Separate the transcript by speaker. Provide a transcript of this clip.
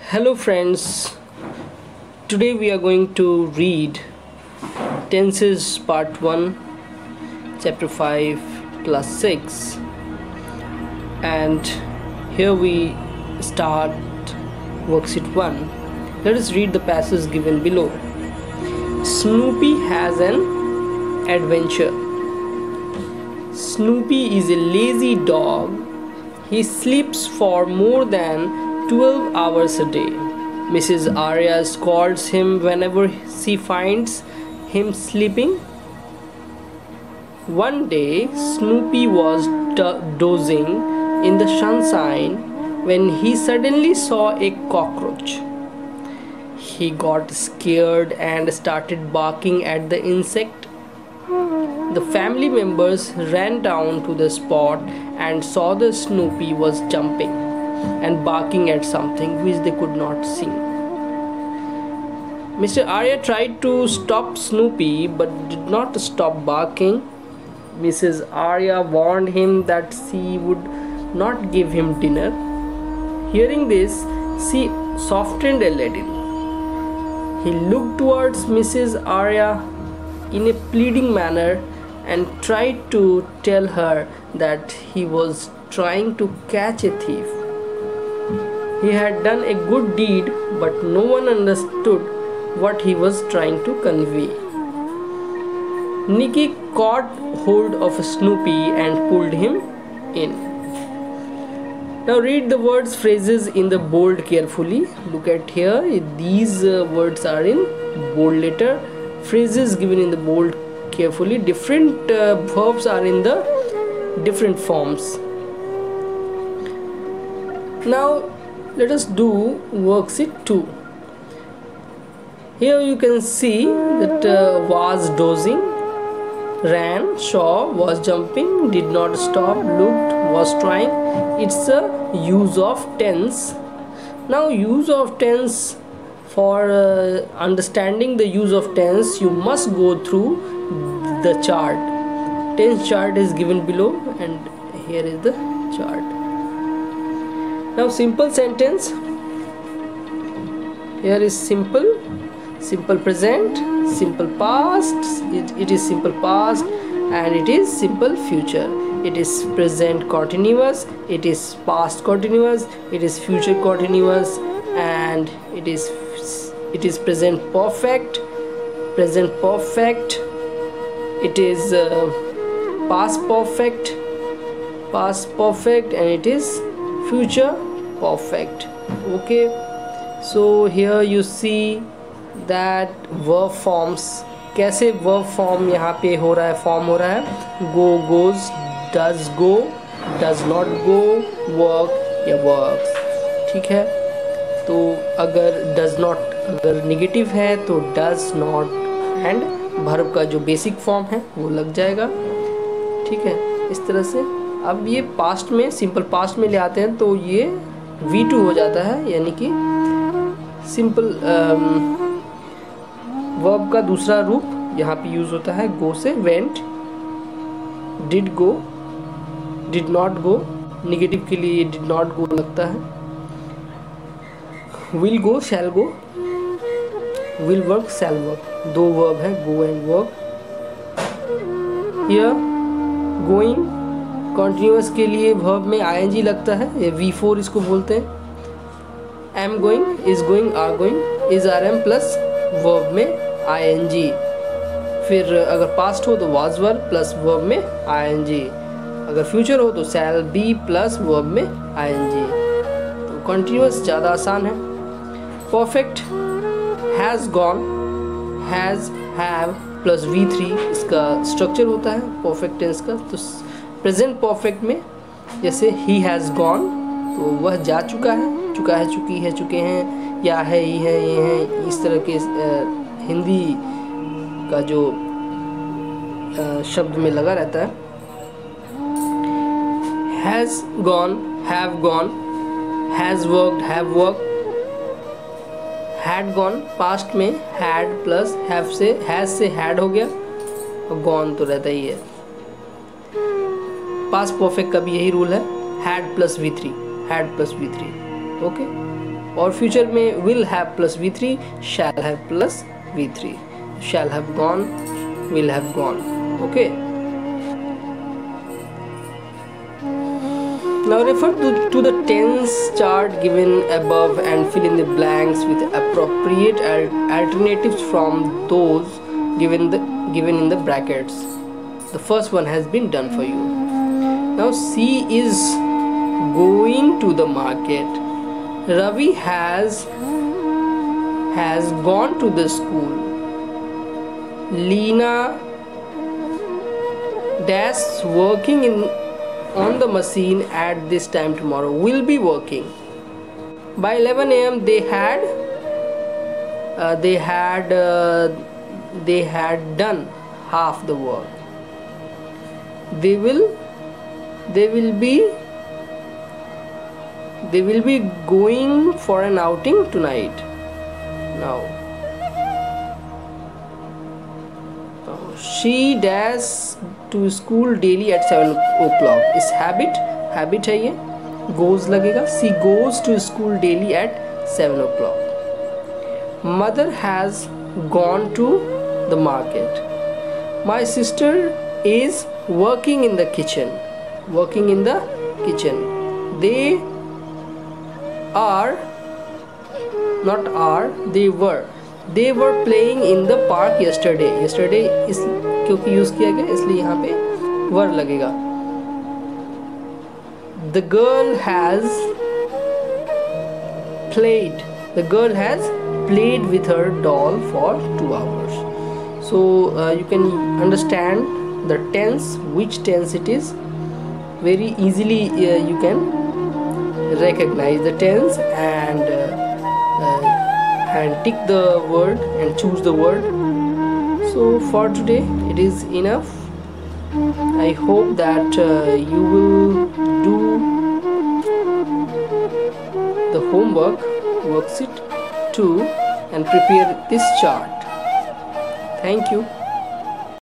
Speaker 1: Hello friends, today we are going to read Tenses Part 1, Chapter 5, Class 6, and here we start Worksheet 1. Let us read the passage given below. Snoopy has an adventure. Snoopy is a lazy dog. He sleeps for more than 12 hours a day. Mrs. Arya scolds him whenever she finds him sleeping. One day, Snoopy was dozing in the sunshine when he suddenly saw a cockroach. He got scared and started barking at the insect. The family members ran down to the spot and saw that Snoopy was jumping and barking at something which they could not see. Mr. Arya tried to stop Snoopy but did not stop barking. Mrs. Arya warned him that she would not give him dinner. Hearing this, she softened a little. He looked towards Mrs. Arya in a pleading manner and tried to tell her that he was trying to catch a thief. He had done a good deed, but no one understood what he was trying to convey. Nicky caught hold of Snoopy and pulled him in. Now read the words phrases in the bold carefully. Look at here, these words are in bold letter. Phrases given in the bold carefully. Different verbs are in the different forms. Now let us do worksheet 2. Here you can see that was dozing, ran, saw, was jumping, did not stop, looked, was trying. It's a use of tense. Now use of tense, for understanding the use of tense you must go through the chart. Tense chart is given below and here is the chart. Now simple sentence, here is simple present, simple past, it is simple past, and it is simple future. It is present continuous, it is past continuous, it is future continuous, and it is present perfect, it is past perfect, and it is future perfect. Okay, so here you see that verb forms. कैसे verb form यहाँ पे हो रहा है, form हो रहा है go, goes, does go, does not go, work या works. ठीक है, तो अगर does not अगर नेगेटिव है तो does not and verb का जो बेसिक फॉर्म है वो लग जाएगा. ठीक है, इस तरह से. अब ये पास्ट में, सिंपल पास्ट में ले आते हैं तो ये V2 हो जाता है, यानी कि सिंपल वर्ब का दूसरा रूप यहाँ पे यूज होता है गो से. Went, did go, did not go, negative के लिए डिड नॉट गो लगता है. Will go, shall go, will work, shall work, दो वर्ब है go and work. Here going continuous के लिए वर्ब में ing लगता है, ये V4 इसको बोलते हैं. am going, is going, are going, is rm plus verb में ing. फिर अगर पास्ट हो तो was were प्लस वर्ब में ing. अगर फ्यूचर हो तो shall be प्लस वर्ब में ing. तो कॉन्टिन्यूअस ज़्यादा आसान है. Perfect has gone, has, have plus V3 इसका स्ट्रक्चर होता है परफेक्ट टेंस का. तो प्रेजेंट परफेक्ट में जैसे ही हैज़ गॉन तो वह जा चुका है, चुका है, चुकी है, चुके हैं, या है, ही है, ये हैं, इस तरह के हिंदी का जो शब्द में लगा रहता है. Has gone, have gone, has worked, have work. Had gone past में हैड प्लस हैव से, हैज़ से हैड हो गया और गॉन तो रहता ही है. पास्ट परफेक्ट का भी यही रूल है, had plus V3, had plus V3. Okay. और फ्यूचर में will have plus V3, shall have plus V3. Shall have gone, will have gone. Okay. Now refer to the tense chart given above and fill in the blanks with appropriate alternatives from those given in the brackets. The first one has been done for you. Now C is going to the market. Ravi has gone to the school. Leena dash working on the machine at this time tomorrow. Will be working. By 11 a.m. they had done half the work. They will be going for an outing tonight. Now she dash to school daily at 7 o'clock. Is habit है ये. Goes लगेगा. She goes to school daily at 7 o'clock. Mother has gone to the market. My sister is working in the kitchen. They were playing in the park yesterday. इस क्योंकि use किया गया इसलिए यहाँ पे वर लगेगा. The girl has played with her doll for 2 hours. So you can understand the tense, which tense it is. Very easily you can recognize the tense and tick the word and choose the word. So for today it is enough. I hope that you will do the homework worksheet 2 and prepare this chart. Thank you.